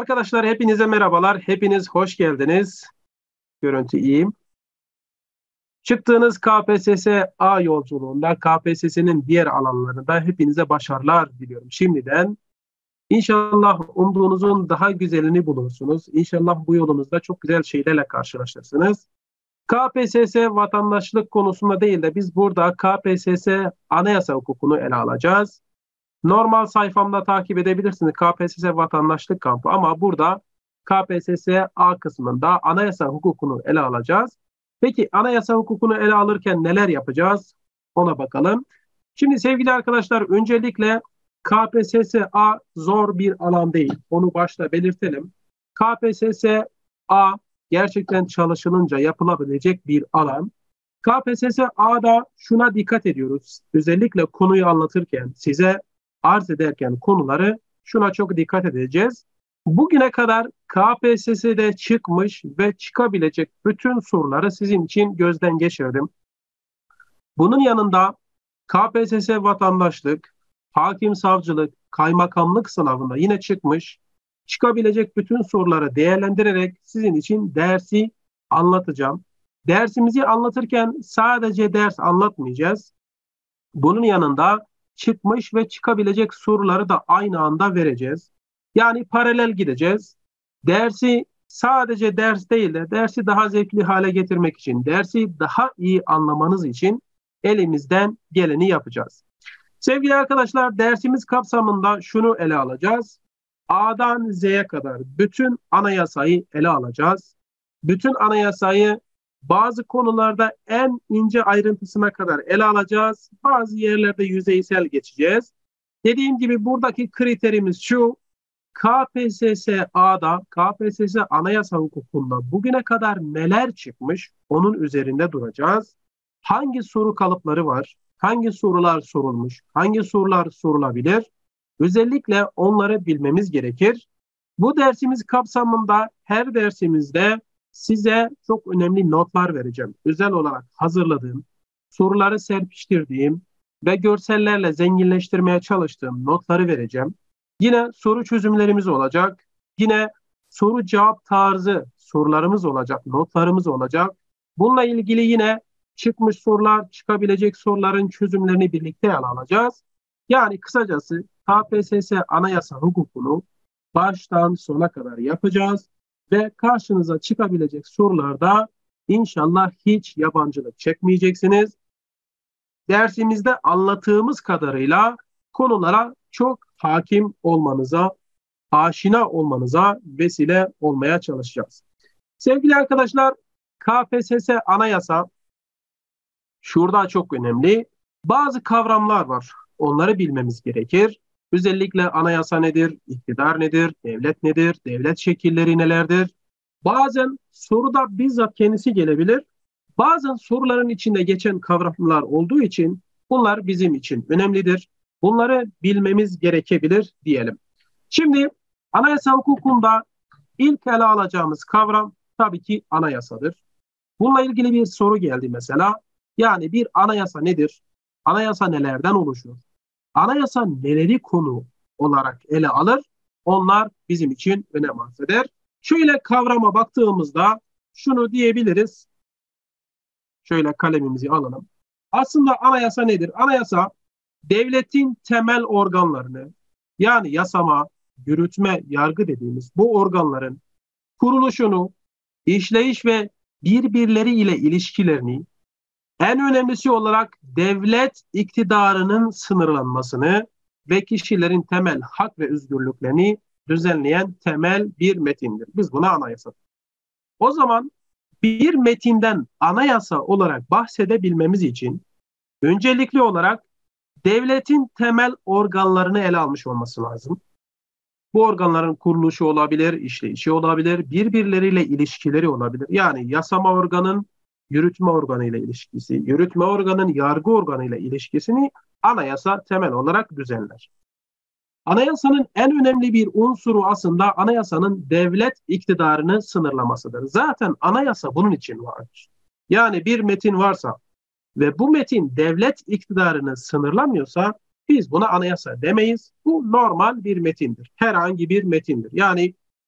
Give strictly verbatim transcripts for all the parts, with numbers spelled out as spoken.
Arkadaşlar hepinize merhabalar. Hepiniz hoş geldiniz. Görüntü iyiyim. Çıktığınız K P S S A yolculuğunda K P S S'nin diğer alanlarında hepinize başarılar diliyorum. Şimdiden inşallah umduğunuzun daha güzelini bulursunuz. İnşallah bu yolunuzda çok güzel şeylerle karşılaşırsınız. K P S S vatandaşlık konusunda değil de biz burada K P S S anayasa hukukunu ele alacağız. Normal sayfamda takip edebilirsiniz K P S S vatandaşlık kampı ama burada K P S S A kısmında anayasa hukukunu ele alacağız. Peki anayasa hukukunu ele alırken neler yapacağız? Ona bakalım. Şimdi sevgili arkadaşlar öncelikle K P S S A zor bir alan değil. Onu başta belirtelim. K P S S A gerçekten çalışılınca yapılabilecek bir alan. K P S S A'da şuna dikkat ediyoruz. Özellikle konuyu anlatırken size arz ederken konuları şuna çok dikkat edeceğiz. Bugüne kadar K P S S'de çıkmış ve çıkabilecek bütün soruları sizin için gözden geçirdim. Bunun yanında K P S S vatandaşlık, hakim savcılık, kaymakamlık sınavında yine çıkmış, çıkabilecek bütün soruları değerlendirerek sizin için dersi anlatacağım. Dersimizi anlatırken sadece ders anlatmayacağız. Bunun yanında çıkmış ve çıkabilecek soruları da aynı anda vereceğiz. Yani paralel gideceğiz. Dersi sadece ders değil de dersi daha zevkli hale getirmek için, dersi daha iyi anlamanız için elimizden geleni yapacağız. Sevgili arkadaşlar dersimiz kapsamında şunu ele alacağız. A'dan Z'ye kadar bütün anayasayı ele alacağız. Bütün anayasayı bazı konularda en ince ayrıntısına kadar ele alacağız. Bazı yerlerde yüzeysel geçeceğiz. Dediğim gibi buradaki kriterimiz şu. K P S S A'da, K P S S anayasa hukukunda bugüne kadar neler çıkmış onun üzerinde duracağız. Hangi soru kalıpları var? Hangi sorular sorulmuş? Hangi sorular sorulabilir? Özellikle onları bilmemiz gerekir. Bu dersimiz kapsamında her dersimizde size çok önemli notlar vereceğim. Özel olarak hazırladığım, soruları serpiştirdiğim ve görsellerle zenginleştirmeye çalıştığım notları vereceğim. Yine soru çözümlerimiz olacak. Yine soru cevap tarzı sorularımız olacak, notlarımız olacak. Bununla ilgili yine çıkmış sorular, çıkabilecek soruların çözümlerini birlikte ele alacağız. Yani kısacası K P S S anayasa hukukunu baştan sona kadar yapacağız ve karşınıza çıkabilecek sorularda inşallah hiç yabancılık çekmeyeceksiniz. Dersimizde anlattığımız kadarıyla konulara çok hakim olmanıza, aşina olmanıza vesile olmaya çalışacağız. Sevgili arkadaşlar, K P S S anayasa şurada çok önemli. Bazı kavramlar var. Onları bilmemiz gerekir. Özellikle anayasa nedir, iktidar nedir, devlet nedir, devlet şekilleri nelerdir? Bazen soruda bizzat kendisi gelebilir. Bazen soruların içinde geçen kavramlar olduğu için bunlar bizim için önemlidir. Bunları bilmemiz gerekebilir diyelim. Şimdi anayasa hukukunda ilk ele alacağımız kavram tabii ki anayasadır. Bununla ilgili bir soru geldi mesela. Yani bir anayasa nedir? Anayasa nelerden oluşur? Anayasa neleri konu olarak ele alır? Onlar bizim için önem arz eder. Şöyle kavrama baktığımızda şunu diyebiliriz. Şöyle kalemimizi alalım. Aslında anayasa nedir? Anayasa devletin temel organlarını yani yasama, yürütme, yargı dediğimiz bu organların kuruluşunu, işleyiş ve birbirleri ile ilişkilerini en önemlisi olarak devlet iktidarının sınırlanmasını ve kişilerin temel hak ve özgürlüklerini düzenleyen temel bir metindir. Biz buna anayasa. O zaman bir metinden anayasa olarak bahsedebilmemiz için öncelikli olarak devletin temel organlarını ele almış olması lazım. Bu organların kuruluşu olabilir, işleyişi olabilir, birbirleriyle ilişkileri olabilir. Yani yasama organın yürütme organı ile ilişkisi, yürütme organın yargı organı ile ilişkisini anayasa temel olarak düzenler. Anayasanın en önemli bir unsuru aslında anayasanın devlet iktidarını sınırlamasıdır. Zaten anayasa bunun için vardır. Yani bir metin varsa ve bu metin devlet iktidarını sınırlamıyorsa biz buna anayasa demeyiz. Bu normal bir metindir. Herhangi bir metindir. Yani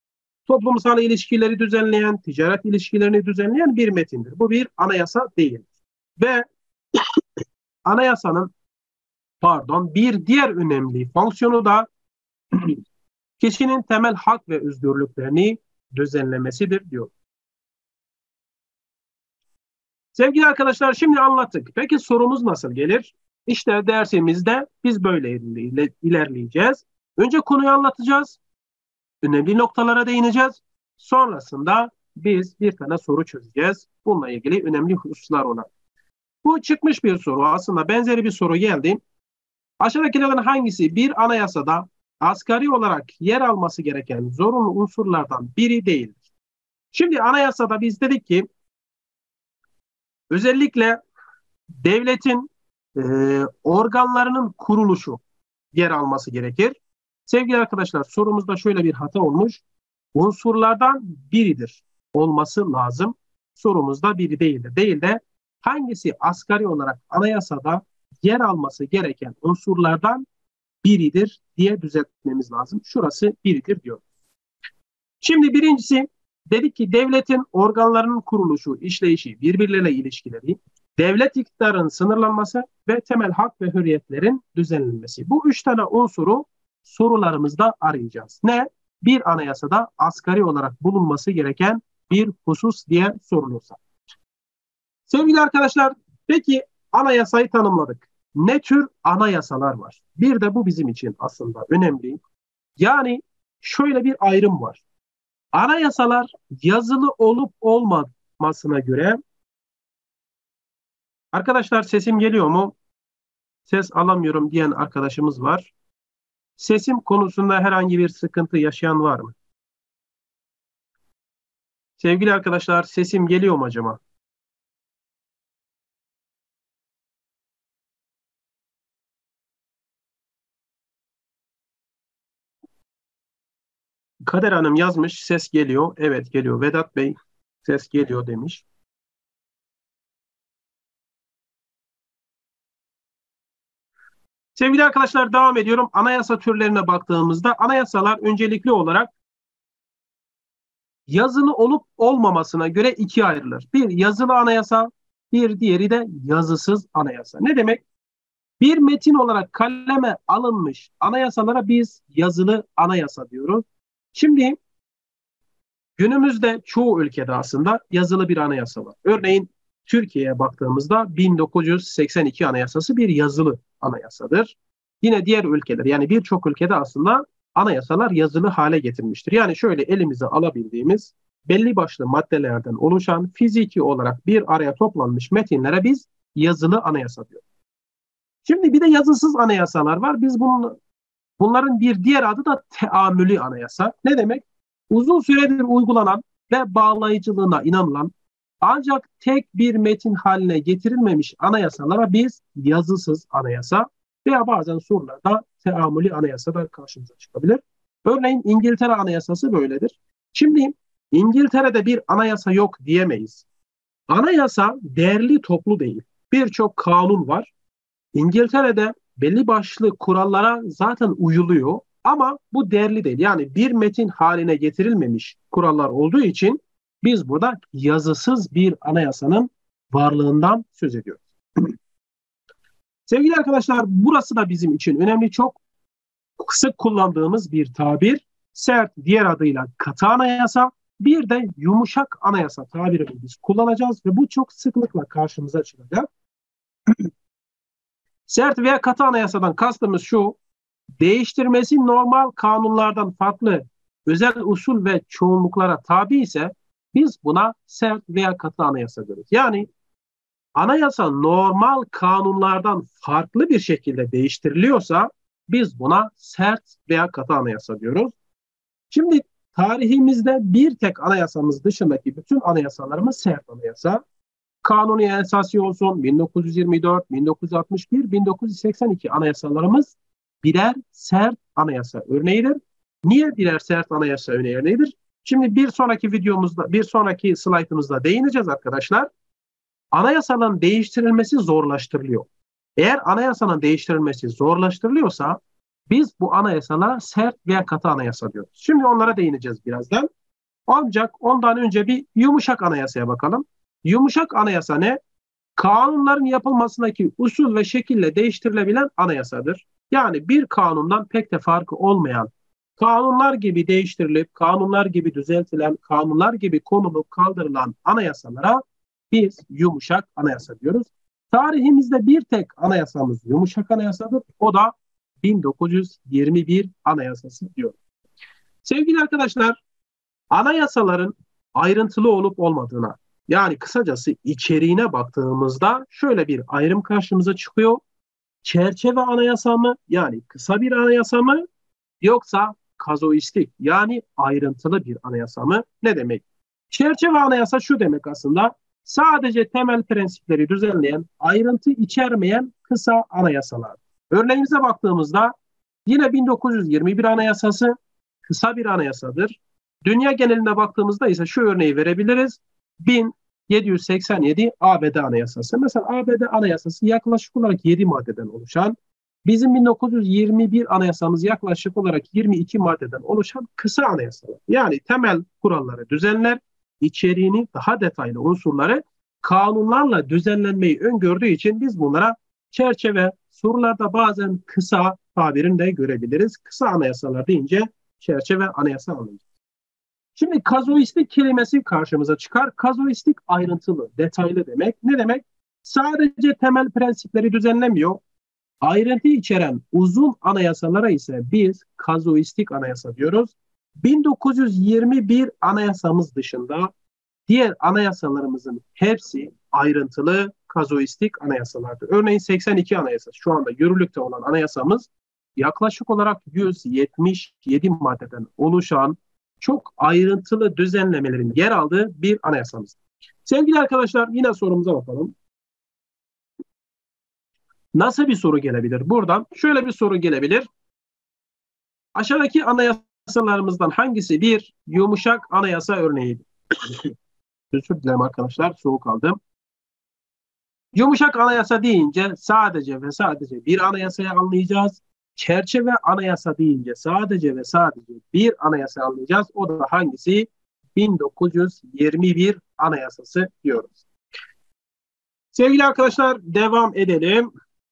toplumsal ilişkileri düzenleyen, ticaret ilişkilerini düzenleyen bir metindir. Bu bir anayasa değildir. Ve anayasanın pardon bir diğer önemli fonksiyonu da kişinin temel hak ve özgürlüklerini düzenlemesidir diyor. Sevgili arkadaşlar, şimdi anlattık. Peki sorumuz nasıl gelir? İşte dersimizde biz böyle ilerleyeceğiz. Önce konuyu anlatacağız. Önemli noktalara değineceğiz. Sonrasında biz bir tane soru çözeceğiz. Bununla ilgili önemli hususlar olan. Bu çıkmış bir soru. Aslında benzeri bir soru geldi. Aşağıdakilerden hangisi bir anayasada asgari olarak yer alması gereken zorunlu unsurlardan biri değildir? Şimdi anayasada biz dedik ki özellikle devletin e, organlarının kuruluşu yer alması gerekir. Sevgili arkadaşlar, sorumuzda şöyle bir hata olmuş. Unsurlardan biridir olması lazım. Sorumuzda biri değildir. Değil de hangisi asgari olarak anayasada yer alması gereken unsurlardan biridir diye düzeltmemiz lazım. Şurası biridir diyor. Şimdi birincisi dedik ki devletin organlarının kuruluşu, işleyişi, birbirleriyle ilişkileri, devlet iktidarının sınırlanması ve temel hak ve hürriyetlerin düzenlenmesi. Bu üç tane unsuru sorularımızda arayacağız. Ne? Bir anayasada asgari olarak bulunması gereken bir husus diye sorulursa. Sevgili arkadaşlar, peki anayasayı tanımladık. Ne tür anayasalar var? Bir de bu bizim için aslında önemli. Yani şöyle bir ayrım var. Anayasalar yazılı olup olmamasına göre, arkadaşlar sesim geliyor mu? Ses alamıyorum diyen arkadaşımız var. Sesim konusunda herhangi bir sıkıntı yaşayan var mı? Sevgili arkadaşlar, sesim geliyor mu acaba? Kader Hanım yazmış, ses geliyor. Evet geliyor. Vedat Bey, ses geliyor demiş. Sevgili arkadaşlar, devam ediyorum. Anayasa türlerine baktığımızda anayasalar öncelikli olarak yazılı olup olmamasına göre ikiye ayrılır. Bir yazılı anayasa, bir diğeri de yazısız anayasa. Ne demek? Bir metin olarak kaleme alınmış anayasalara biz yazılı anayasa diyoruz. Şimdi günümüzde çoğu ülkede aslında yazılı bir anayasa var. Örneğin Türkiye'ye baktığımızda bin dokuz yüz seksen iki Anayasası bir yazılı anayasadır. Yine diğer ülkeler, yani birçok ülkede aslında anayasalar yazılı hale getirmiştir. Yani şöyle elimize alabildiğimiz belli başlı maddelerden oluşan fiziki olarak bir araya toplanmış metinlere biz yazılı anayasa diyoruz. Şimdi bir de yazısız anayasalar var. Biz bunun, bunların bir diğer adı da teamülü anayasa. Ne demek? Uzun süredir uygulanan ve bağlayıcılığına inanılan ancak tek bir metin haline getirilmemiş anayasalara biz yazısız anayasa veya bazen sorularda teamülü anayasa da karşımıza çıkabilir. Örneğin İngiltere Anayasası böyledir. Şimdi İngiltere'de bir anayasa yok diyemeyiz. Anayasa değerli toplu değil. Birçok kanun var. İngiltere'de belli başlı kurallara zaten uyuluyor ama bu değerli değil. Yani bir metin haline getirilmemiş kurallar olduğu için biz burada yazısız bir anayasanın varlığından söz ediyoruz. Sevgili arkadaşlar, burası da bizim için önemli, çok sık kullandığımız bir tabir. Sert, diğer adıyla katı anayasa, bir de yumuşak anayasa tabirini biz kullanacağız ve bu çok sıklıkla karşımıza çıkacak. Sert veya katı anayasadan kastımız şu: değiştirmesi normal kanunlardan farklı özel usul ve çoğunluklara tabi ise biz buna sert veya katı anayasa diyoruz. Yani anayasa normal kanunlardan farklı bir şekilde değiştiriliyorsa biz buna sert veya katı anayasa diyoruz. Şimdi tarihimizde bir tek anayasamız dışındaki bütün anayasalarımız sert anayasa. Kanuni Esası olsun, bin dokuz yüz yirmi dört, bin dokuz yüz altmış bir, bin dokuz yüz seksen iki anayasalarımız birer sert anayasa örneğidir. Niye birer sert anayasa örneğidir? Şimdi bir sonraki videomuzda, bir sonraki slaytımızda değineceğiz arkadaşlar. Anayasanın değiştirilmesi zorlaştırılıyor. Eğer anayasanın değiştirilmesi zorlaştırılıyorsa biz bu anayasalara sert veya katı anayasa diyoruz. Şimdi onlara değineceğiz birazdan. Ancak ondan önce bir yumuşak anayasaya bakalım. Yumuşak anayasa ne? Kanunların yapılmasındaki usul ve şekille değiştirilebilen anayasadır. Yani bir kanundan pek de farkı olmayan, kanunlar gibi değiştirilip, kanunlar gibi düzeltilen, kanunlar gibi konulup kaldırılan anayasalara biz yumuşak anayasa diyoruz. Tarihimizde bir tek anayasamız yumuşak anayasadır. O da bin dokuz yüz yirmi bir Anayasası diyor. Sevgili arkadaşlar, anayasaların ayrıntılı olup olmadığına, yani kısacası içeriğine baktığımızda şöyle bir ayrım karşımıza çıkıyor. Çerçeve anayasa mı, yani kısa bir anayasa mı, yoksa kazuistik, yani ayrıntılı bir anayasa mı? Ne demek? Çerçeve anayasa şu demek aslında: sadece temel prensipleri düzenleyen, ayrıntı içermeyen kısa anayasalar. Örneğimize baktığımızda yine bin dokuz yüz yirmi bir Anayasası kısa bir anayasadır. Dünya geneline baktığımızda ise şu örneği verebiliriz. bin yedi yüz seksen yedi A B D Anayasası. Mesela A B D Anayasası yaklaşık olarak yedi maddeden oluşan, bizim bin dokuz yüz yirmi bir Anayasamız yaklaşık olarak yirmi iki maddeden oluşan kısa anayasalar. Yani temel kuralları düzenler, içeriğini, daha detaylı unsurları kanunlarla düzenlenmeyi öngördüğü için biz bunlara çerçeve, sorularda bazen kısa tabirini de görebiliriz. Kısa anayasalar deyince çerçeve anayasa anlayacağız. Şimdi kazuistik kelimesi karşımıza çıkar. Kazuistik ayrıntılı, detaylı demek. Ne demek? Sadece temel prensipleri düzenlemiyor. Ayrıntı içeren uzun anayasalara ise biz kazuistik anayasa diyoruz. bin dokuz yüz yirmi bir Anayasamız dışında diğer anayasalarımızın hepsi ayrıntılı kazuistik anayasalardır. Örneğin seksen iki Anayasası, şu anda yürürlükte olan anayasamız, yaklaşık olarak yüz yetmiş yedi maddeden oluşan çok ayrıntılı düzenlemelerin yer aldığı bir anayasamız. Sevgili arkadaşlar, yine sorumuza bakalım. Nasıl bir soru gelebilir? Buradan şöyle bir soru gelebilir. Aşağıdaki anayasalarımızdan hangisi bir yumuşak anayasa örneğidir? Özür dilerim arkadaşlar, soğuk aldım. Yumuşak anayasa deyince sadece ve sadece bir anayasayı anlayacağız. Çerçeve anayasa deyince sadece ve sadece bir anayasa anlayacağız. O da hangisi? bin dokuz yüz yirmi bir Anayasası diyoruz. Sevgili arkadaşlar, devam edelim.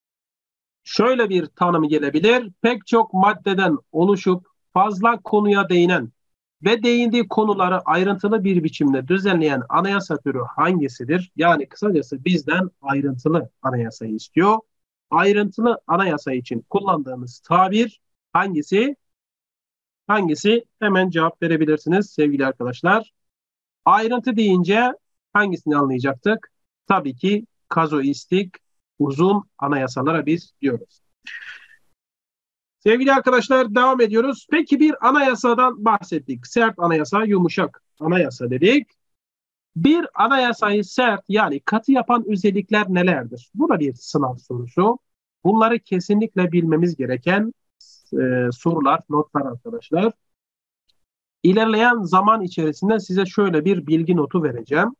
Şöyle bir tanım gelebilir: pek çok maddeden oluşup fazla konuya değinen ve değindiği konuları ayrıntılı bir biçimde düzenleyen anayasa türü hangisidir? Yani kısacası bizden ayrıntılı anayasayı istiyor. Ayrıntılı anayasa için kullandığımız tabir hangisi? Hangisi? Hemen cevap verebilirsiniz sevgili arkadaşlar. Ayrıntı deyince hangisini anlayacaktık? Tabii ki kazuistik, uzun anayasalara biz diyoruz. Sevgili arkadaşlar, devam ediyoruz. Peki bir anayasadan bahsettik. Sert anayasa, yumuşak anayasa dedik. Bir anayasayı sert, yani katı yapan özellikler nelerdir? Bu da bir sınav sorusu. Bunları kesinlikle bilmemiz gereken e, sorular, notlar arkadaşlar. İlerleyen zaman içerisinde size şöyle bir bilgi notu vereceğim.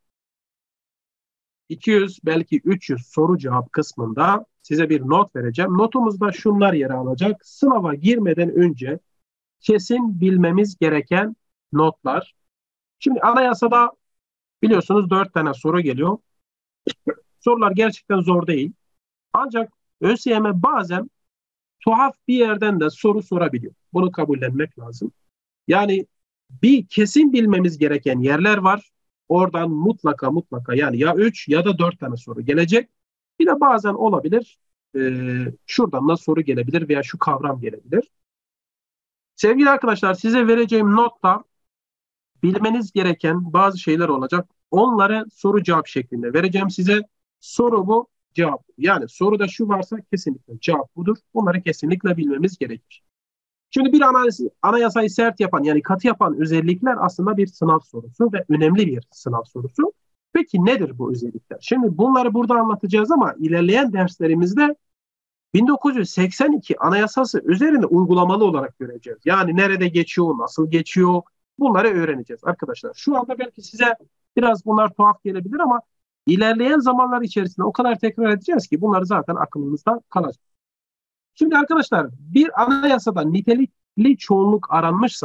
iki yüz belki üç yüz soru cevap kısmında size bir not vereceğim. Notumuzda şunlar yer alacak. Sınava girmeden önce kesin bilmemiz gereken notlar. Şimdi anayasada biliyorsunuz dört tane soru geliyor. Sorular gerçekten zor değil. Ancak ÖSYM bazen tuhaf bir yerden de soru sorabiliyor. Bunu kabullenmek lazım. Yani bir kesin bilmemiz gereken yerler var. Oradan mutlaka mutlaka, yani ya üç ya da dört tane soru gelecek. Bir de bazen olabilir, e, şuradan da soru gelebilir veya şu kavram gelebilir. Sevgili arkadaşlar, size vereceğim notta bilmeniz gereken bazı şeyler olacak. Onları soru cevap şeklinde vereceğim size. Soru bu, cevap. Yani soruda şu varsa kesinlikle cevap budur. Bunları kesinlikle bilmemiz gerekir. Şimdi bir anayasayı sert yapan, yani katı yapan özellikler aslında bir sınav sorusu ve önemli bir sınav sorusu. Peki nedir bu özellikler? Şimdi bunları burada anlatacağız ama ilerleyen derslerimizde bin dokuz yüz seksen iki Anayasası üzerinde uygulamalı olarak göreceğiz. Yani nerede geçiyor, nasıl geçiyor, bunları öğreneceğiz arkadaşlar. Şu anda belki size biraz bunlar tuhaf gelebilir ama ilerleyen zamanlar içerisinde o kadar tekrar edeceğiz ki bunlar zaten aklımızda kalacak. Şimdi arkadaşlar, bir anayasada nitelikli çoğunluk aranmışsa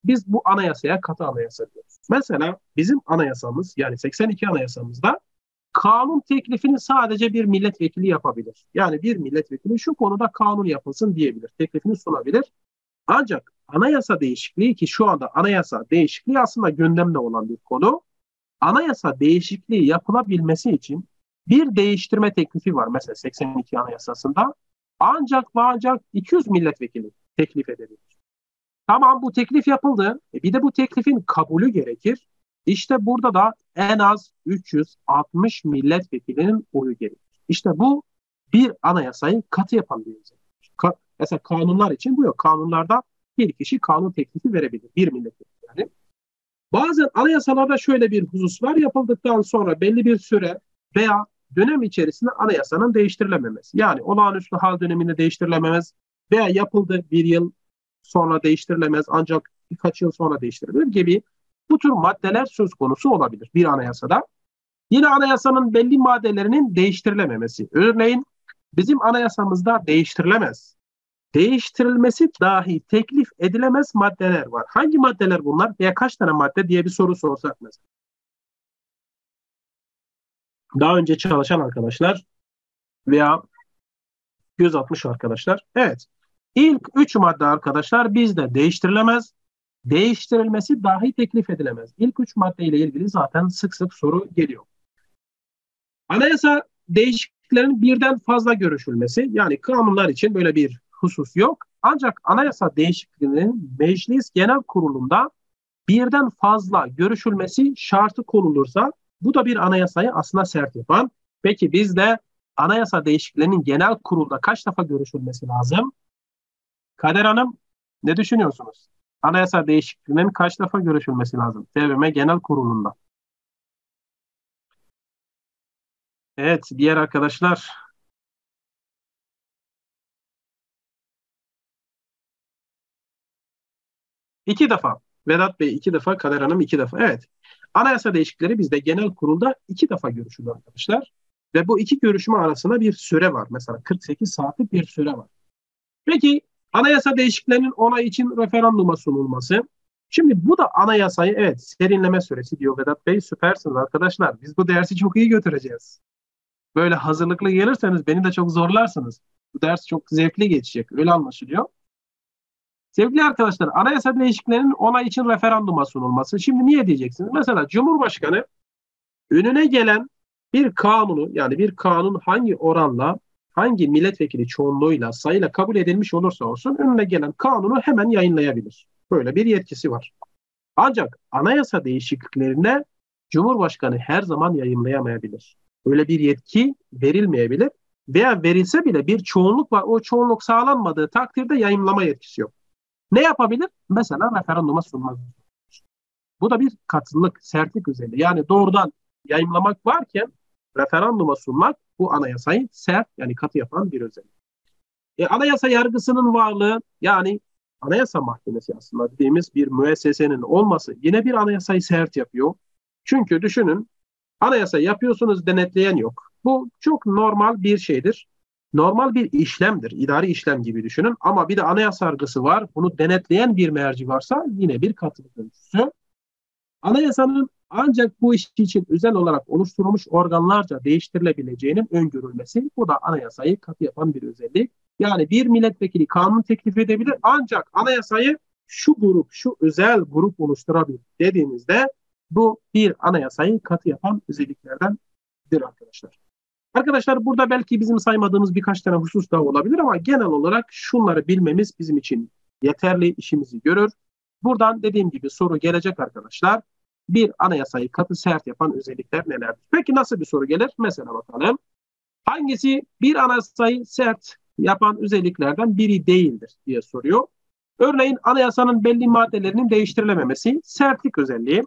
biz bu anayasaya katı anayasa diyoruz. Mesela bizim anayasamız, yani seksen iki anayasamızda kanun teklifini sadece bir milletvekili yapabilir. Yani bir milletvekili şu konuda kanun yapılsın diyebilir, teklifini sunabilir. Ancak anayasa değişikliği, ki şu anda anayasa değişikliği aslında gündemde olan bir konu. Anayasa değişikliği yapılabilmesi için bir değiştirme teklifi var mesela seksen iki Anayasası'nda. Ancak ve ancak iki yüz milletvekili teklif edebilir. Tamam, bu teklif yapıldı. E bir de bu teklifin kabulü gerekir. İşte burada da en az üç yüz altmış milletvekilinin oyu gerekir. İşte bu bir anayasayı katı yapan bir özellik. Ka- mesela kanunlar için bu yok. Kanunlarda bir kişi kanun teklifi verebilir. Bir milletvekili yani. Bazen anayasalarda şöyle bir husus var. Yapıldıktan sonra belli bir süre veya dönem içerisinde anayasanın değiştirilememesi. Yani olağanüstü hal döneminde değiştirilememez veya yapıldı bir yıl sonra değiştirilemez ancak birkaç yıl sonra değiştirilir gibi bu tür maddeler söz konusu olabilir bir anayasada. Yine anayasanın belli maddelerinin değiştirilememesi. Örneğin bizim anayasamızda değiştirilemez, değiştirilmesi dahi teklif edilemez maddeler var. Hangi maddeler bunlar veya kaç tane madde diye bir soru sorsak mesela. Daha önce çalışan arkadaşlar veya göz atmış arkadaşlar. Evet. İlk üç madde arkadaşlar bizde değiştirilemez, değiştirilmesi dahi teklif edilemez. İlk üç maddeyle ilgili zaten sık sık soru geliyor. Anayasa değişikliklerinin birden fazla görüşülmesi, yani kanunlar için böyle bir husus yok. Ancak anayasa değişikliğinin Meclis Genel Kurulu'nda birden fazla görüşülmesi şartı konulursa bu da bir anayasayı aslında sert yapan. Peki bizde anayasa değişikliğinin genel kurulda kaç defa görüşülmesi lazım? Kader Hanım, ne düşünüyorsunuz? Anayasa değişikliğinin kaç defa görüşülmesi lazım? T B M Genel Kurulu'nda. Evet, diğer arkadaşlar. İki defa. Vedat Bey iki defa, Kader Hanım iki defa. Evet. Anayasa değişiklikleri bizde genel kurulda iki defa görüşülüyor arkadaşlar. Ve bu iki görüşme arasında bir süre var. Mesela kırk sekiz saatlik bir süre var. Peki anayasa değişikliklerinin onay için referanduma sunulması. Şimdi bu da anayasayı, evet, serinleme süresi diyor Vedat Bey. Süpersiniz arkadaşlar. Biz bu dersi çok iyi götüreceğiz. Böyle hazırlıklı gelirseniz beni de çok zorlarsınız. Bu ders çok zevkli geçecek. Öyle anlaşılıyor. Sevgili arkadaşlar, anayasa değişikliklerinin onay için referanduma sunulması. Şimdi niye diyeceksiniz? Mesela Cumhurbaşkanı önüne gelen bir kanunu, yani bir kanun hangi oranla, hangi milletvekili çoğunluğuyla, sayıyla kabul edilmiş olursa olsun önüne gelen kanunu hemen yayınlayabilir. Böyle bir yetkisi var. Ancak anayasa değişikliklerine Cumhurbaşkanı her zaman yayınlayamayabilir. Öyle bir yetki verilmeyebilir veya verilse bile bir çoğunluk var. O çoğunluk sağlanmadığı takdirde yayınlama yetkisi yok. Ne yapabilir? Mesela referanduma sunmak. Bu da bir katılık, sertlik özelliği. Yani doğrudan yayınlamak varken referanduma sunmak bu anayasayı sert, yani katı yapan bir özellik. E, anayasa yargısının varlığı, yani anayasa mahkemesi aslında dediğimiz bir müessesenin olması yine bir anayasayı sert yapıyor. Çünkü düşünün, anayasa yapıyorsunuz, denetleyen yok. Bu çok normal bir şeydir. Normal bir işlemdir. İdari işlem gibi düşünün. Ama bir de anayasa yargısı var. Bunu denetleyen bir merci varsa yine bir katılık ölçüsü. Anayasanın ancak bu iş için özel olarak oluşturulmuş organlarca değiştirilebileceğinin öngörülmesi, bu da anayasayı katı yapan bir özellik. Yani bir milletvekili kanun teklif edebilir ancak anayasayı şu grup, şu özel grup oluşturabilir dediğimizde bu bir anayasayı katı yapan özelliklerdendir arkadaşlar. Arkadaşlar burada belki bizim saymadığımız birkaç tane husus daha olabilir ama genel olarak şunları bilmemiz bizim için yeterli, işimizi görür. Buradan dediğim gibi soru gelecek arkadaşlar. Bir anayasayı katı sert yapan özellikler nelerdir? Peki nasıl bir soru gelir? Mesela bakalım. Hangisi bir anayasayı sert yapan özelliklerden biri değildir diye soruyor. Örneğin anayasanın belli maddelerinin değiştirilememesi sertlik özelliği.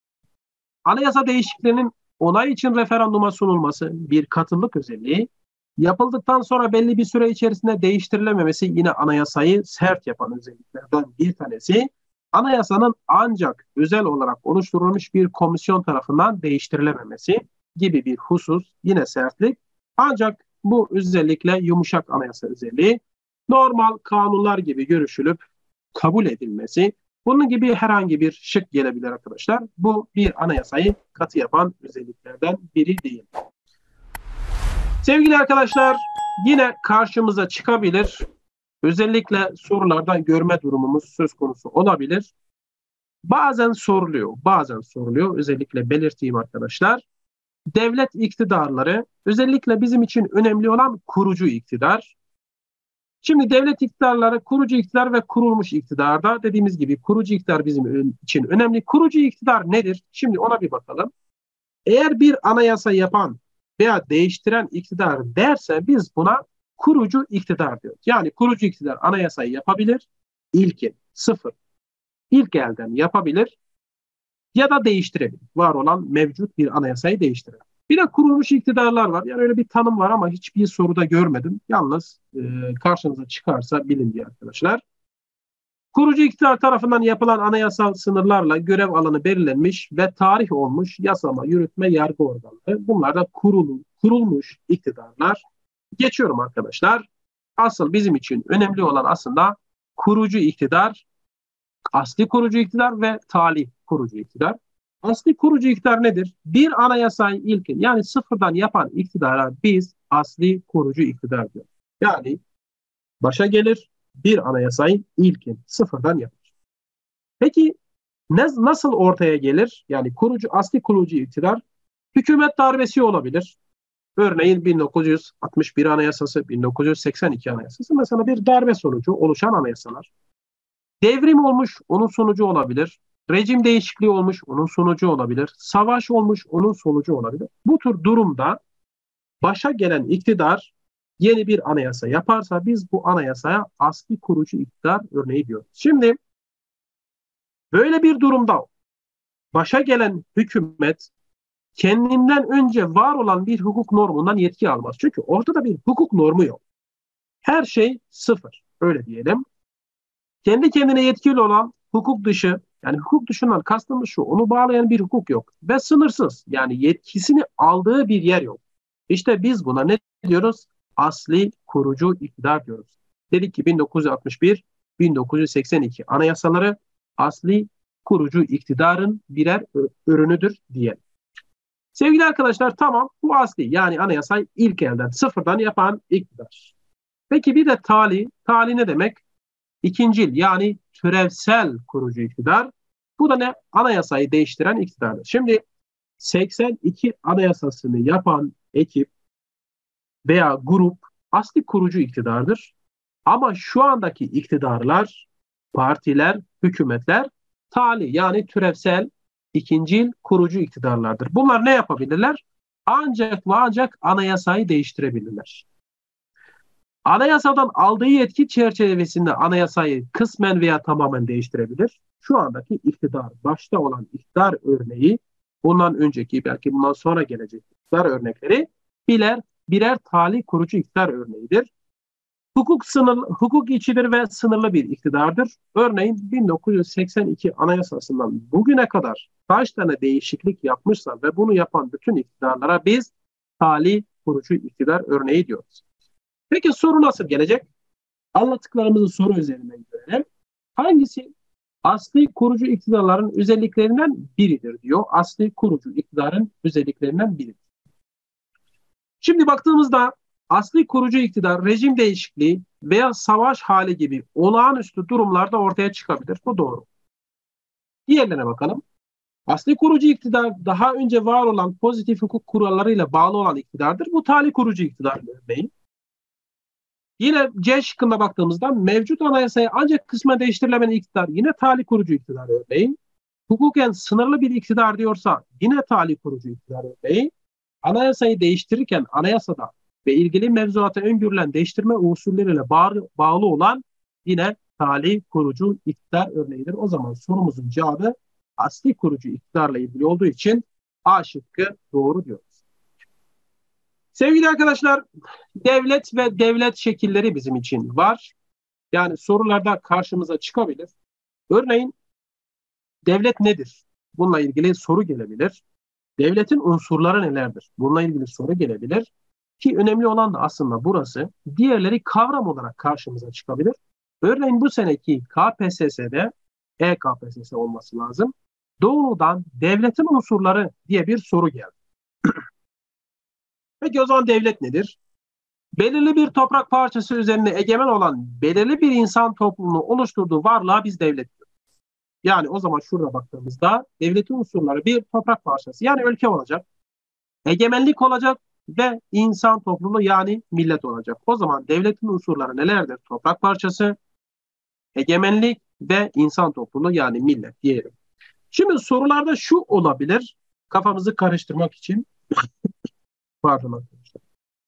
Anayasa değişikliklerinin onay için referanduma sunulması bir katılık özelliği. Yapıldıktan sonra belli bir süre içerisinde değiştirilememesi yine anayasayı sert yapan özelliklerden bir tanesi. Anayasanın ancak özel olarak oluşturulmuş bir komisyon tarafından değiştirilememesi gibi bir husus yine sertlik. Ancak bu özellikle yumuşak anayasa özelliği, normal kanunlar gibi görüşülüp kabul edilmesi Bunun gibi herhangi bir şık gelebilir arkadaşlar. Bu bir anayasayı katı yapan özelliklerden biri değil. Sevgili arkadaşlar, yine karşımıza çıkabilir. Özellikle sorulardan görme durumumuz söz konusu olabilir. Bazen soruluyor, bazen soruluyor. Özellikle belirteyim arkadaşlar. Devlet iktidarları, özellikle bizim için önemli olan kurucu iktidar. Şimdi devlet iktidarları, kurucu iktidar ve kurulmuş iktidarda dediğimiz gibi kurucu iktidar bizim için önemli. Kurucu iktidar nedir? Şimdi ona bir bakalım. Eğer bir anayasa yapan veya değiştiren iktidar derse biz buna kurucu iktidar diyoruz. Yani kurucu iktidar anayasayı yapabilir, ilkin, sıfır, ilk elden yapabilir ya da değiştirebilir. Var olan mevcut bir anayasayı değiştirebilir. Bir de kurulmuş iktidarlar var. Yani öyle bir tanım var ama hiçbir soruda görmedim. Yalnız e, karşınıza çıkarsa bilin diye arkadaşlar. Kurucu iktidar tarafından yapılan anayasal sınırlarla görev alanı belirlenmiş ve tarih olmuş yasama, yürütme, yargı organları. Bunlar da kurulu, kurulmuş iktidarlar. Geçiyorum arkadaşlar. Asıl bizim için önemli olan aslında kurucu iktidar, asli kurucu iktidar ve talih kurucu iktidar. Asli kurucu iktidar nedir? Bir anayasayı ilkin yani sıfırdan yapan iktidara biz asli kurucu iktidar diyoruz. Yani başa gelir bir anayasayı ilkin sıfırdan yapar. Peki ne, nasıl ortaya gelir? Yani kurucu asli kurucu iktidar hükümet darbesi olabilir. Örneğin bin dokuz yüz altmış bir Anayasası, bin dokuz yüz seksen iki Anayasası mesela bir darbe sonucu oluşan anayasalar. Devrim olmuş, onun sonucu olabilir. Rejim değişikliği olmuş, onun sonucu olabilir. Savaş olmuş, onun sonucu olabilir. Bu tür durumda başa gelen iktidar yeni bir anayasa yaparsa biz bu anayasaya asli kurucu iktidar örneği diyoruz. Şimdi böyle bir durumda başa gelen hükümet kendinden önce var olan bir hukuk normundan yetki almaz. Çünkü ortada bir hukuk normu yok. Her şey sıfır, öyle diyelim. Kendi kendine yetkili olan hukuk dışı, yani hukuk dışından kastımız şu, onu bağlayan bir hukuk yok. Ve sınırsız, yani yetkisini aldığı bir yer yok. İşte biz buna ne diyoruz? Asli kurucu iktidar diyoruz. Dedik ki bin dokuz yüz altmış bir bin dokuz yüz seksen iki anayasaları asli kurucu iktidarın birer ürünüdür diyelim. Sevgili arkadaşlar tamam bu asli yani anayasayı ilk elden sıfırdan yapan iktidar. Peki bir de tali, tali ne demek? İkincil yani türevsel kurucu iktidar. Bu da ne? Anayasayı değiştiren iktidardır. Şimdi seksen iki anayasasını yapan ekip veya grup asli kurucu iktidardır. Ama şu andaki iktidarlar, partiler, hükümetler tali yani türevsel ikincil kurucu iktidarlardır. Bunlar ne yapabilirler? Ancak ve ancak anayasayı değiştirebilirler. Anayasadan aldığı yetki çerçevesinde anayasayı kısmen veya tamamen değiştirebilir. Şu andaki iktidar, başta olan iktidar örneği, bundan önceki belki bundan sonra gelecek iktidar örnekleri birer, birer tali kurucu iktidar örneğidir. Hukuk sınırlı, hukuk içidir ve sınırlı bir iktidardır. Örneğin bin dokuz yüz seksen iki Anayasası'ndan bugüne kadar kaç tane değişiklik yapmışsa ve bunu yapan bütün iktidarlara biz tali kurucu iktidar örneği diyoruz. Peki soru nasıl gelecek? Anlattıklarımızı soru üzerinden görelim. Hangisi asli kurucu iktidarların özelliklerinden biridir diyor. Asli kurucu iktidarın özelliklerinden biridir. Şimdi baktığımızda asli kurucu iktidar rejim değişikliği veya savaş hali gibi olağanüstü durumlarda ortaya çıkabilir. Bu doğru. Diğerlerine bakalım. Asli kurucu iktidar daha önce var olan pozitif hukuk kurallarıyla bağlı olan iktidardır. Bu tali kurucu iktidar örneğin. Yine C şıkkına baktığımızda mevcut anayasayı ancak kısmen değiştirilemeyen iktidar yine tali kurucu iktidar örneğin. Hukuken sınırlı bir iktidar diyorsa yine tali kurucu iktidar örneğin. Anayasayı değiştirirken anayasada ve ilgili mevzuata öngörülen değiştirme usulleriyle bağlı, bağlı olan yine tali kurucu iktidar örneğidir. O zaman sorumuzun cevabı asli kurucu iktidarla ilgili olduğu için A şıkkı doğru diyoruz. Sevgili arkadaşlar, devlet ve devlet şekilleri bizim için var. Yani sorularda karşımıza çıkabilir. Örneğin devlet nedir? Bununla ilgili soru gelebilir. Devletin unsurları nelerdir? Bununla ilgili soru gelebilir. Ki önemli olan da aslında burası. Diğerleri kavram olarak karşımıza çıkabilir. Örneğin bu seneki K P S S'de E K P S S olması lazım. Doğrudan devletin unsurları diye bir soru geldi. Peki o zaman devlet nedir? Belirli bir toprak parçası üzerine egemen olan belirli bir insan topluluğunu oluşturduğu varlığa biz devlet diyoruz. Yani o zaman şurada baktığımızda devletin unsurları bir toprak parçası yani ülke olacak, egemenlik olacak ve insan topluluğu yani millet olacak. O zaman devletin unsurları nelerdir? Toprak parçası, egemenlik ve insan topluluğu yani millet diyelim. Şimdi sorularda şu olabilir, kafamızı karıştırmak için. Pardon arkadaşlar.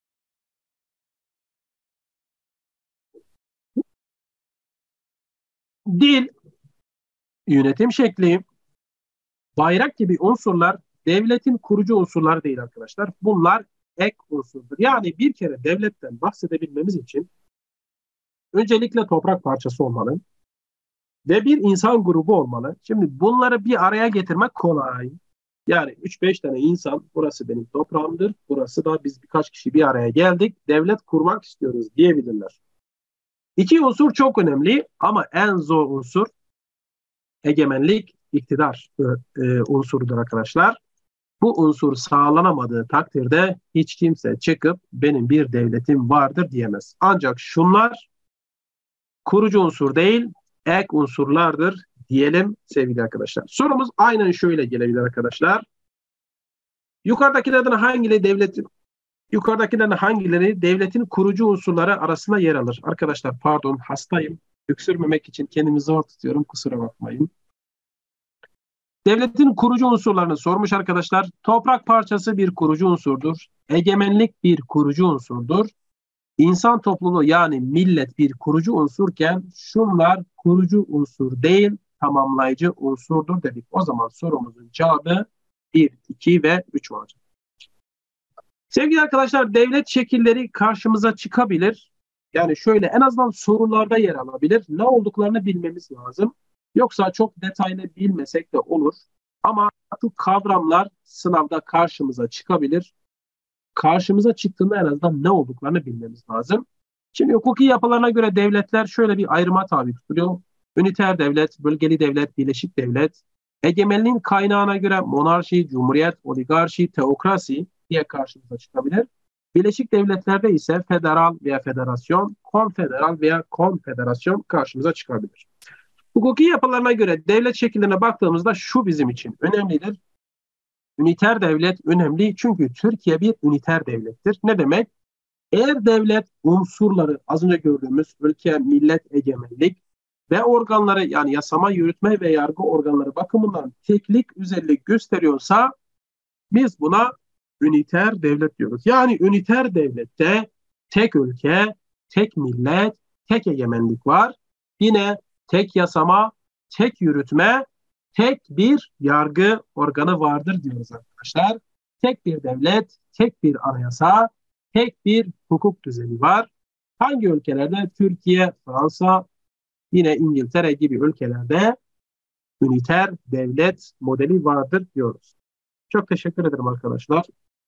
Dil, yönetim şekli, bayrak gibi unsurlar devletin kurucu unsurları değil arkadaşlar. Bunlar ek unsurdur. Yani bir kere devletten bahsedebilmemiz için öncelikle toprak parçası olmalı ve bir insan grubu olmalı. Şimdi bunları bir araya getirmek kolay. Yani üç beş tane insan, burası benim toprağımdır, burası da biz birkaç kişi bir araya geldik, devlet kurmak istiyoruz diyebilirler. İki unsur çok önemli ama en zor unsur egemenlik, iktidar e, unsurudur arkadaşlar. Bu unsur sağlanamadığı takdirde hiç kimse çıkıp benim bir devletim vardır diyemez. Ancak şunlar kurucu unsur değil, ek unsurlardır diyelim sevgili arkadaşlar. Sorumuz aynen şöyle gelebilir arkadaşlar. Yukarıdakilerden hangileri devletin yukarıdakilerden hangileri devletin kurucu unsurları arasında yer alır? Arkadaşlar pardon hastayım. Öksürmemek için kendimi zor tutuyorum. Kusura bakmayın. Devletin kurucu unsurlarını sormuş arkadaşlar. Toprak parçası bir kurucu unsurdur. Egemenlik bir kurucu unsurdur. İnsan topluluğu yani millet bir kurucu unsurken şunlar kurucu unsur değil, tamamlayıcı unsurdur dedik. O zaman sorumuzun cevabı bir, iki ve üç olacak. Sevgili arkadaşlar, devlet şekilleri karşımıza çıkabilir. Yani şöyle en azından sorularda yer alabilir. Ne olduklarını bilmemiz lazım. Yoksa çok detaylı bilmesek de olur. Ama şu kavramlar sınavda karşımıza çıkabilir. Karşımıza çıktığında en azından ne olduklarını bilmemiz lazım. Şimdi hukuki yapılarına göre devletler şöyle bir ayrıma tabi tutuluyor. Üniter devlet, bölgeli devlet, birleşik devlet. Egemenliğin kaynağına göre monarşi, cumhuriyet, oligarşi, teokrasi diye karşımıza çıkabilir. Birleşik devletlerde ise federal veya federasyon, konfederal veya konfederasyon karşımıza çıkabilir. Hukuki yapılarına göre devlet şekillerine baktığımızda şu bizim için önemlidir. Üniter devlet önemli çünkü Türkiye bir üniter devlettir. Ne demek? Eğer devlet unsurları az önce gördüğümüz ülke, millet, egemenlik ve organları yani yasama, yürütme ve yargı organları bakımından teklik özellik gösteriyorsa biz buna üniter devlet diyoruz. Yani üniter devlette tek ülke, tek millet, tek egemenlik var. Yine tek yasama, tek yürütme, tek bir yargı organı vardır diyoruz arkadaşlar. Tek bir devlet, tek bir anayasa, tek bir hukuk düzeni var. Hangi ülkelerde? Türkiye, Fransa, yine İngiltere gibi ülkelerde üniter devlet modeli vardır diyoruz. Çok teşekkür ederim arkadaşlar.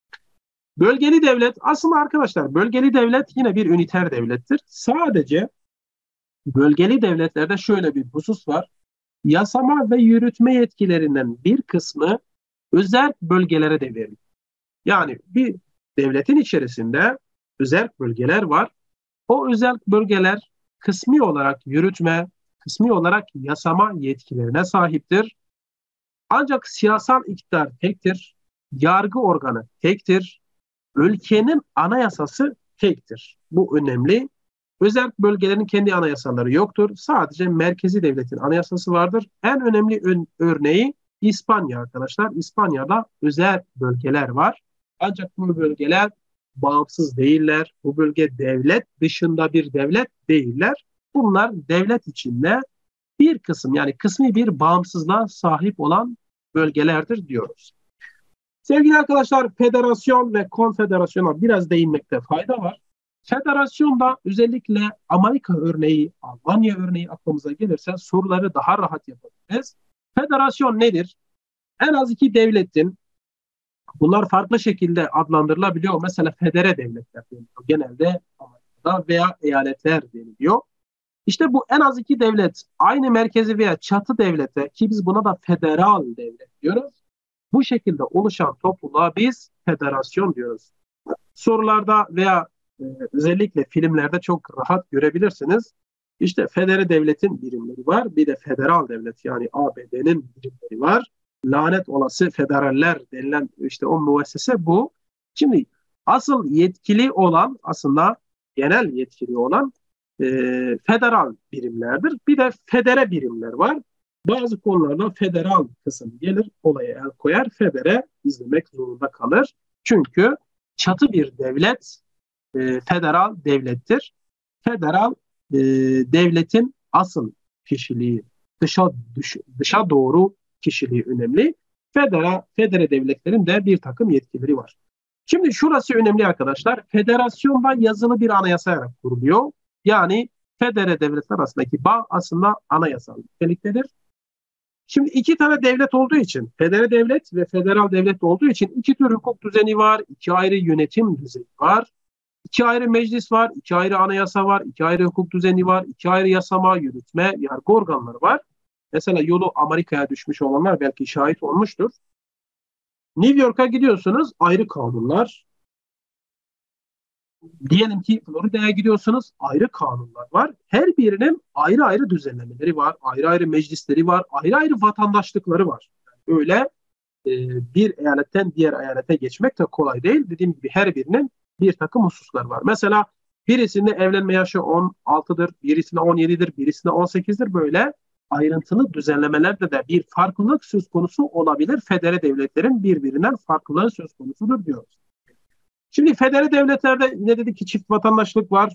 Bölgeli devlet aslında arkadaşlar bölgeli devlet yine bir üniter devlettir. Sadece bölgeli devletlerde şöyle bir husus var. Yasama ve yürütme yetkilerinden bir kısmı özel bölgelere devrilir. Yani bir devletin içerisinde özel bölgeler var. O özel bölgeler kısmi olarak yürütme, kısmi olarak yasama yetkilerine sahiptir. Ancak siyasal iktidar tektir, yargı organı tektir, ülkenin anayasası tektir. Bu önemli. Özel bölgelerin kendi anayasaları yoktur. Sadece merkezi devletin anayasası vardır. En önemli ön, örneği İspanya arkadaşlar. İspanya'da özel bölgeler var. Ancak bu bölgeler bağımsız değiller. Bu bölge devlet dışında bir devlet değiller. Bunlar devlet içinde bir kısım yani kısmi bir bağımsızlığa sahip olan bölgelerdir diyoruz. Sevgili arkadaşlar, federasyon ve konfederasyona biraz değinmekte fayda var. Federasyonda özellikle Amerika örneği, Almanya örneği aklımıza gelirse soruları daha rahat yapabiliriz. Federasyon nedir? En az iki devletin, bunlar farklı şekilde adlandırılabiliyor. Mesela federe devletler deniliyor. Genelde Amerika'da veya eyaletler deniliyor. İşte bu en az iki devlet aynı merkezi veya çatı devlete, ki biz buna da federal devlet diyoruz. Bu şekilde oluşan topluluğa biz federasyon diyoruz. Sorularda veya e, özellikle filmlerde çok rahat görebilirsiniz. İşte federe devletin birimleri var. Bir de federal devlet, yani A B D'nin birimleri var. Lanet olası federaller denilen işte o müessese bu. Şimdi asıl yetkili olan, aslında genel yetkili olan e, federal birimlerdir. Bir de federe birimler var. Bazı konularda federal kısım gelir, olaya el koyar, federe izlemek zorunda kalır. Çünkü çatı bir devlet e, federal devlettir. Federal e, devletin asıl kişiliği, dışa dış, dışa doğru kişiliği önemli. Federa, federe devletlerin de bir takım yetkileri var. Şimdi şurası önemli arkadaşlar. Federasyonda yazılı bir anayasa kuruluyor. Yani federe devletler arasındaki bağ aslında anayasal niteliktedir. Şimdi iki tane devlet olduğu için, federe devlet ve federal devlet olduğu için iki tür hukuk düzeni var, iki ayrı yönetim düzeni var, iki ayrı meclis var, iki ayrı anayasa var, iki ayrı hukuk düzeni var, iki ayrı yasama, yürütme, yargı organları var. Mesela yolu Amerika'ya düşmüş olanlar belki şahit olmuştur. New York'a gidiyorsunuz, ayrı kanunlar. Diyelim ki Florida'ya gidiyorsunuz, ayrı kanunlar var. Her birinin ayrı ayrı düzenlemeleri var, ayrı ayrı meclisleri var, ayrı ayrı vatandaşlıkları var. Yani öyle e, bir eyaletten diğer eyalete geçmek de kolay değil. Dediğim gibi her birinin bir takım hususlar var. Mesela birisinde evlenme yaşı on altıdır, birisinde on yedidir, birisinde on sekizdir. Böyle ayrıntılı düzenlemelerde de bir farklılık söz konusu olabilir. Federe devletlerin birbirinden farklılığı söz konusudur diyoruz. Şimdi federe devletlerde ne dedik ki çift vatandaşlık var.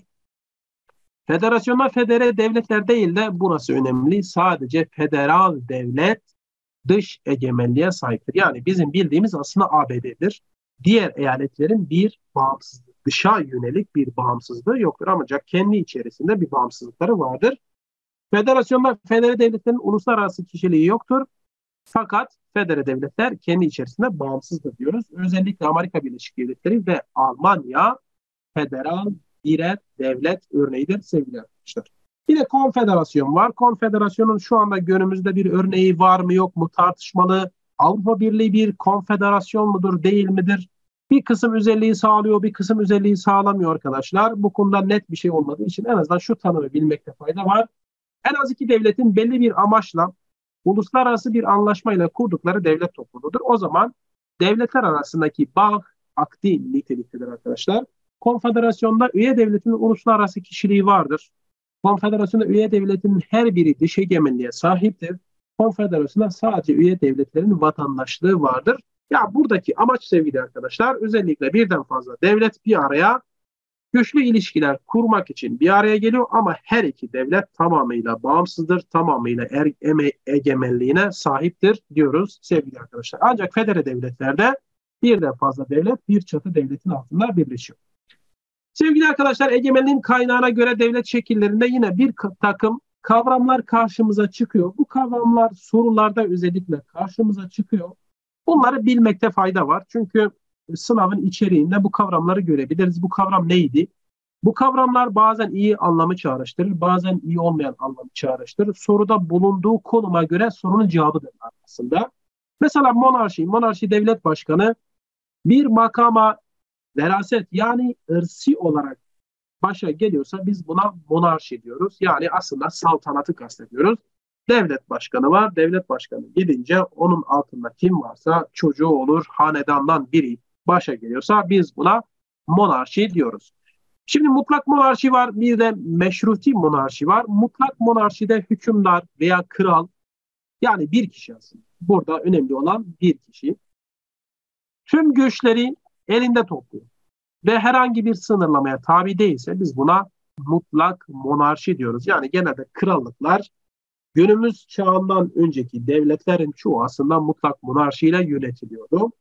Federasyonda federe devletler değil de burası önemli. Sadece federal devlet dış egemenliğe sahiptir. Yani bizim bildiğimiz aslında A B D'dir. Diğer eyaletlerin bir bağımsızlığı, dışa yönelik bir bağımsızlığı yoktur. Ancak kendi içerisinde bir bağımsızlıkları vardır. Federasyonda federe devletlerin uluslararası kişiliği yoktur. Fakat federe devletler kendi içerisinde bağımsızdır diyoruz. Özellikle Amerika Birleşik Devletleri ve Almanya federal birer devlet örneğidir sevgili arkadaşlar. Bir de konfederasyon var. Konfederasyonun şu anda günümüzde bir örneği var mı yok mu tartışmalı. Avrupa Birliği bir konfederasyon mudur değil midir? Bir kısım özelliği sağlıyor, bir kısım özelliği sağlamıyor arkadaşlar. Bu konuda net bir şey olmadığı için en azından şu tanımı bilmekte fayda var. En az iki devletin belli bir amaçla uluslararası bir anlaşmayla kurdukları devlet topluluğudur. O zaman devletler arasındaki bağ akdi niteliktedir arkadaşlar. Konfederasyonda üye devletin uluslararası kişiliği vardır. Konfederasyonda üye devletin her biri dış egemenliğe sahiptir. Konfederasyonda sadece üye devletlerin vatandaşlığı vardır. Ya buradaki amaç sevgili arkadaşlar özellikle birden fazla devlet bir araya güçlü ilişkiler kurmak için bir araya geliyor ama her iki devlet tamamıyla bağımsızdır, tamamıyla er, eme, egemenliğine sahiptir diyoruz sevgili arkadaşlar. Ancak federe devletlerde birden fazla devlet bir çatı devletin altında birleşiyor. Sevgili arkadaşlar egemenliğin kaynağına göre devlet şekillerinde yine bir takım kavramlar karşımıza çıkıyor. Bu kavramlar sorularda özellikle karşımıza çıkıyor. Bunları bilmekte fayda var. Çünkü sınavın içeriğinde bu kavramları görebiliriz. Bu kavram neydi? Bu kavramlar bazen iyi anlamı çağrıştırır, bazen iyi olmayan anlamı çağrıştırır. Soruda bulunduğu konuma göre sorunun cevabıdır aslında. Mesela monarşi, monarşi devlet başkanı bir makama veraset yani ırsi olarak başa geliyorsa biz buna monarşi diyoruz. Yani aslında saltanatı kastediyoruz. Devlet başkanı var. Devlet başkanı gidince onun altında kim varsa çocuğu olur, hanedandan biri başa geliyorsa biz buna monarşi diyoruz. Şimdi mutlak monarşi var, bir de meşruti monarşi var. Mutlak monarşide hükümdar veya kral yani bir kişi aslında. Burada önemli olan bir kişi. Tüm güçleri elinde topluyor ve herhangi bir sınırlamaya tabi değilse biz buna mutlak monarşi diyoruz. Yani genelde krallıklar günümüz çağından önceki devletlerin çoğu aslında mutlak monarşiyle yönetiliyordu.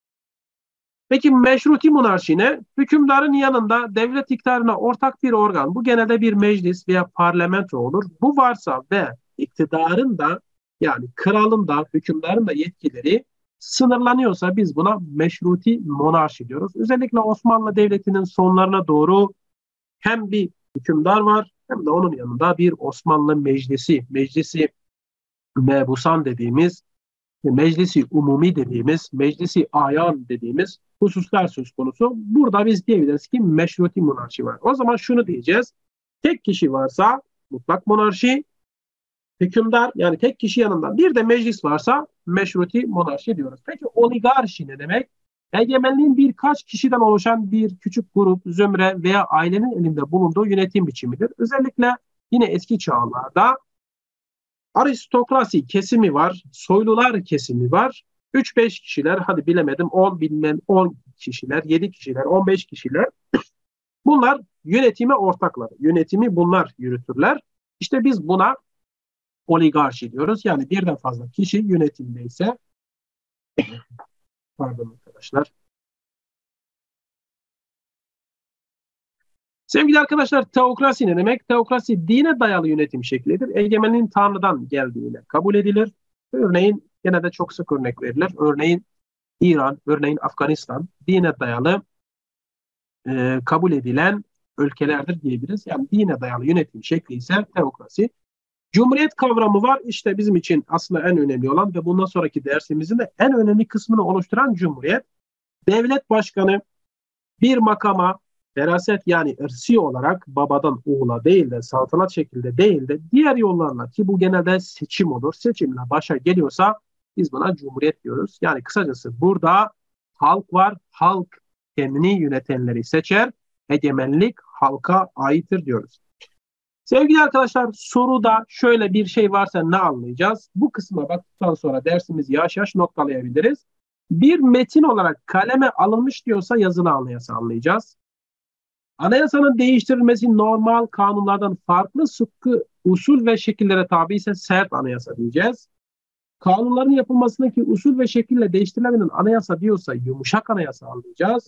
Peki meşruti monarşi ne? Hükümdarın yanında devlet iktidarına ortak bir organ, bu genelde bir meclis veya parlamento olur. Bu varsa ve iktidarın da yani kralın da hükümdarın da yetkileri sınırlanıyorsa biz buna meşruti monarşi diyoruz. Özellikle Osmanlı Devleti'nin sonlarına doğru hem bir hükümdar var hem de onun yanında bir Osmanlı meclisi, meclisi mebusan dediğimiz, meclisi umumi dediğimiz, meclisi ayan dediğimiz hususlar söz konusu. Burada biz diyebiliriz ki meşruti monarşi var. O zaman şunu diyeceğiz. Tek kişi varsa mutlak monarşi, hükümdar yani tek kişi yanında bir de meclis varsa meşruti monarşi diyoruz. Peki oligarşi ne demek? Egemenliğin birkaç kişiden oluşan bir küçük grup, zümre veya ailenin elinde bulunduğu yönetim biçimidir. Özellikle yine eski çağlarda aristokrasi kesimi var, soylular kesimi var. üç beş kişiler, hadi bilemedim on bilmem on kişiler, yedi kişiler, on beş kişiler. Bunlar yönetime ortaklar. Yönetimi bunlar yürütürler. İşte biz buna oligarşi diyoruz. Yani birden fazla kişi yönetimdeyse, pardon arkadaşlar. Sevgili arkadaşlar, teokrasi ne demek? Teokrasi dine dayalı yönetim şeklidir. Egemenliğin Tanrı'dan geldiğine kabul edilir. Örneğin gene de çok sık örnek verilir. Örneğin İran, örneğin Afganistan dine dayalı e, kabul edilen ülkelerdir diyebiliriz. Yani dine dayalı yönetim şekli ise teokrasi. Cumhuriyet kavramı var. İşte bizim için aslında en önemli olan ve bundan sonraki dersimizin de en önemli kısmını oluşturan cumhuriyet. Devlet başkanı bir makama veraset yani ırsi olarak babadan oğula değil de saltanat şekilde değil de diğer yollarla, ki bu genelde seçim olur, seçimle başa geliyorsa biz buna cumhuriyet diyoruz. Yani kısacası burada halk var, halk kendini yönetenleri seçer, egemenlik halka aittir diyoruz. Sevgili arkadaşlar, soruda şöyle bir şey varsa ne anlayacağız? Bu kısma baktıktan sonra dersimizi yavaş yavaş noktalayabiliriz. Bir metin olarak kaleme alınmış diyorsa yazılı anayasa anlayacağız. Anayasanın değiştirilmesi normal kanunlardan farklı sıkı usul ve şekillere tabi ise sert anayasa diyeceğiz. Kanunların yapılmasındaki usul ve şekille değiştirilemeyen anayasa diyorsa yumuşak anayasa anlayacağız.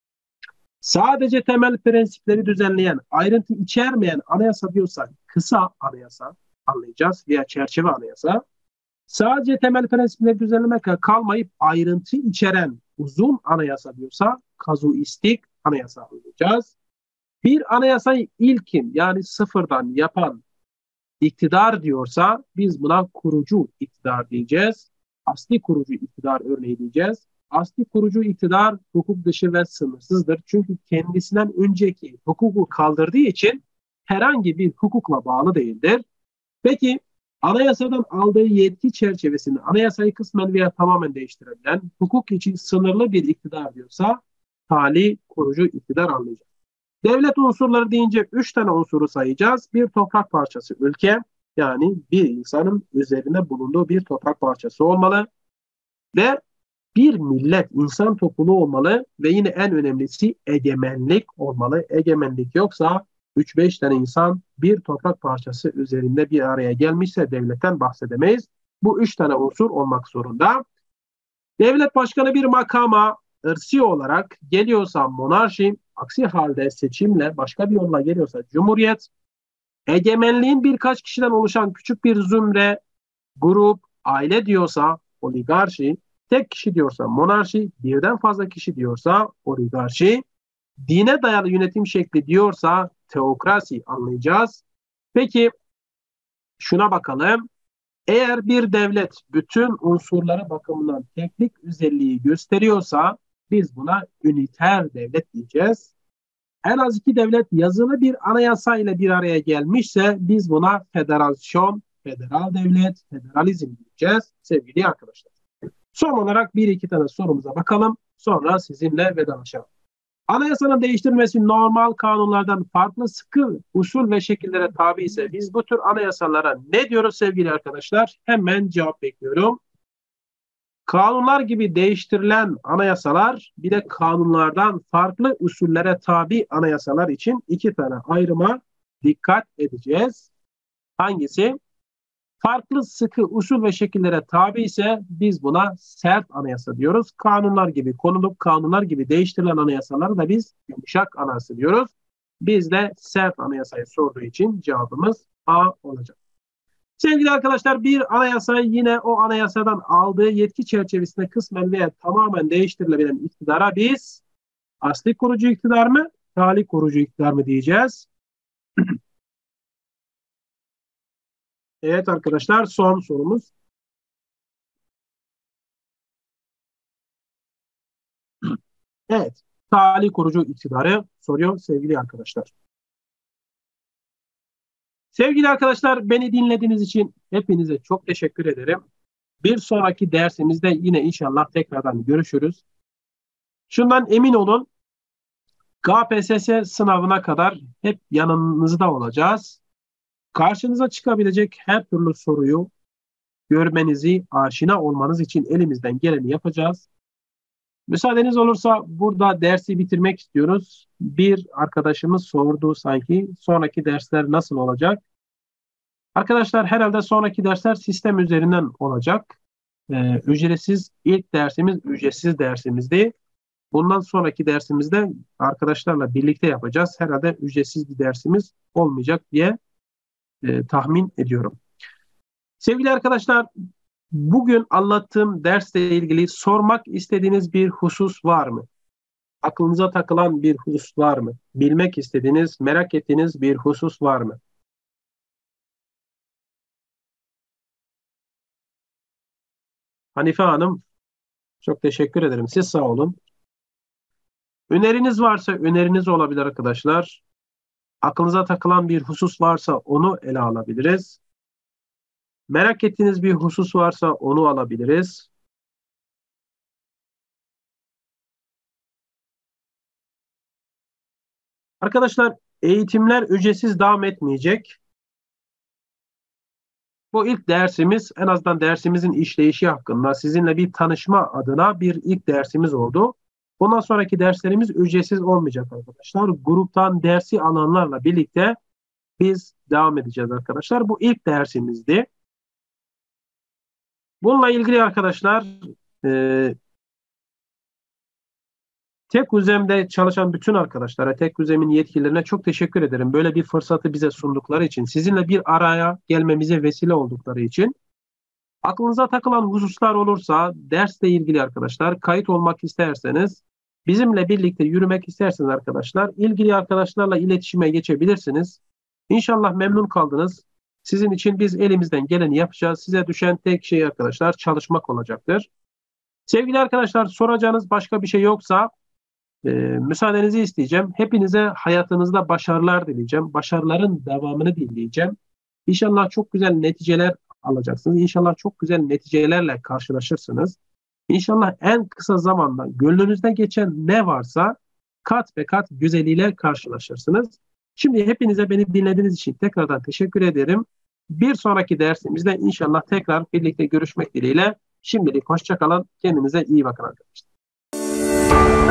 Sadece temel prensipleri düzenleyen, ayrıntı içermeyen anayasa diyorsa kısa anayasa anlayacağız veya çerçeve anayasa. Sadece temel prensipleri düzenlemekle kalmayıp ayrıntı içeren uzun anayasa diyorsa kazuistik anayasa anlayacağız. Bir anayasayı ilkin yani sıfırdan yapan iktidar diyorsa biz buna kurucu iktidar diyeceğiz. Asli kurucu iktidar örneği diyeceğiz. Asli kurucu iktidar hukuk dışı ve sınırsızdır. Çünkü kendisinden önceki hukuku kaldırdığı için herhangi bir hukukla bağlı değildir. Peki anayasadan aldığı yetki çerçevesinde anayasayı kısmen veya tamamen değiştirebilen hukuk için sınırlı bir iktidar diyorsa tali kurucu iktidar anlayacağız. Devlet unsurları deyince üç tane unsuru sayacağız. Bir toprak parçası ülke, yani bir insanın üzerine bulunduğu bir toprak parçası olmalı ve bir millet, insan topluluğu olmalı ve yine en önemlisi egemenlik olmalı. Egemenlik yoksa üç beş tane insan bir toprak parçası üzerinde bir araya gelmişse devletten bahsedemeyiz. Bu üç tane unsur olmak zorunda. Devlet başkanı bir makama ırsi olarak geliyorsa monarşi, aksi halde seçimle başka bir yolla geliyorsa cumhuriyet, egemenliğin birkaç kişiden oluşan küçük bir zümre, grup, aile diyorsa oligarşi, tek kişi diyorsa monarşi, birden fazla kişi diyorsa oligarşi, dine dayalı yönetim şekli diyorsa teokrasi anlayacağız. Peki şuna bakalım. Eğer bir devlet bütün unsurları bakımından teknik özelliği gösteriyorsa biz buna üniter devlet diyeceğiz. En az iki devlet yazılı bir anayasa ile bir araya gelmişse biz buna federasyon, federal devlet, federalizm diyeceğiz sevgili arkadaşlar. Son olarak bir iki tane sorumuza bakalım. Sonra sizinle vedalaşalım. Anayasanın değiştirilmesi normal kanunlardan farklı sıkı usul ve şekillere tabi ise biz bu tür anayasalara ne diyoruz sevgili arkadaşlar? Hemen cevap bekliyorum. Kanunlar gibi değiştirilen anayasalar bir de kanunlardan farklı usullere tabi anayasalar için iki tane ayrıma dikkat edeceğiz. Hangisi? Farklı sıkı usul ve şekillere tabi ise biz buna sert anayasa diyoruz. Kanunlar gibi konulup kanunlar gibi değiştirilen anayasaları da biz yumuşak anayasa diyoruz. Biz de sert anayasayı sorduğu için cevabımız A olacak. Sevgili arkadaşlar, bir anayasayı yine o anayasadan aldığı yetki çerçevesinde kısmen veya tamamen değiştirilebilen iktidara biz asli kurucu iktidar mı, tali kurucu iktidar mı diyeceğiz? Evet arkadaşlar, son sorumuz. Evet. Talih kurucu iktidarı soruyor sevgili arkadaşlar. Sevgili arkadaşlar, beni dinlediğiniz için hepinize çok teşekkür ederim. Bir sonraki dersimizde yine inşallah tekrardan görüşürüz. Şundan emin olun, K P S S sınavına kadar hep yanınızda olacağız. Karşınıza çıkabilecek her türlü soruyu görmenizi, aşina olmanız için elimizden geleni yapacağız. Müsaadeniz olursa burada dersi bitirmek istiyoruz. Bir arkadaşımız sordu sanki, sonraki dersler nasıl olacak? Arkadaşlar, herhalde sonraki dersler sistem üzerinden olacak. Ee, ücretsiz, ilk dersimiz ücretsiz dersimizdi. Bundan sonraki dersimizde arkadaşlarla birlikte yapacağız. Herhalde ücretsiz bir dersimiz olmayacak diye e, tahmin ediyorum. Sevgili arkadaşlar, bugün anlattığım dersle ilgili sormak istediğiniz bir husus var mı? Aklınıza takılan bir husus var mı? Bilmek istediğiniz, merak ettiğiniz bir husus var mı? Hanife Hanım, çok teşekkür ederim. Siz sağ olun. Öneriniz varsa öneriniz olabilir arkadaşlar. Aklınıza takılan bir husus varsa onu ele alabiliriz. Merak ettiğiniz bir husus varsa onu alabiliriz. Arkadaşlar, eğitimler ücretsiz devam etmeyecek. Bu ilk dersimiz, en azından dersimizin işleyişi hakkında sizinle bir tanışma adına bir ilk dersimiz oldu. Bundan sonraki derslerimiz ücretsiz olmayacak arkadaşlar. Gruptan dersi alanlarla birlikte biz devam edeceğiz arkadaşlar. Bu ilk dersimizdi. Bununla ilgili arkadaşlar, e, TekUzem'de çalışan bütün arkadaşlara, TekUzem'in yetkililerine çok teşekkür ederim. Böyle bir fırsatı bize sundukları için, sizinle bir araya gelmemize vesile oldukları için. Aklınıza takılan hususlar olursa, dersle ilgili arkadaşlar, kayıt olmak isterseniz, bizimle birlikte yürümek isterseniz arkadaşlar, ilgili arkadaşlarla iletişime geçebilirsiniz. İnşallah memnun kaldınız. Sizin için biz elimizden geleni yapacağız. Size düşen tek şey arkadaşlar çalışmak olacaktır. Sevgili arkadaşlar, soracağınız başka bir şey yoksa e, müsaadenizi isteyeceğim. Hepinize hayatınızda başarılar dileyeceğim. Başarıların devamını dileyeceğim. İnşallah çok güzel neticeler alacaksınız. İnşallah çok güzel neticelerle karşılaşırsınız. İnşallah en kısa zamanda gönlünüzde geçen ne varsa kat ve kat güzeliyle karşılaşırsınız. Şimdi hepinize beni dinlediğiniz için tekrardan teşekkür ederim. Bir sonraki dersimizde inşallah tekrar birlikte görüşmek dileğiyle. Şimdilik hoşça kalın. Kendinize iyi bakın arkadaşlar.